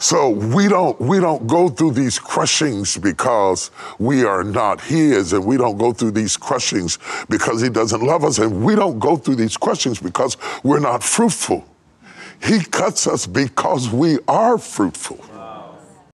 So we don't go through these crushings because we are not his, and we don't go through these crushings because he doesn't love us, and we don't go through these crushings because we're not fruitful. He cuts us because we are fruitful.